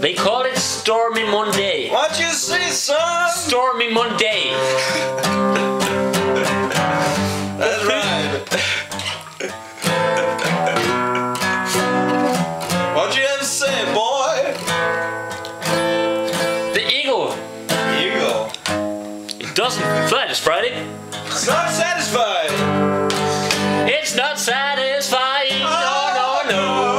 They call it Stormy Monday. What you say, son? Stormy Monday. That's right. What you have to say, boy? The eagle. Eagle. It doesn't fly this Friday. It's not satisfied. It's not satisfying. No, no, no.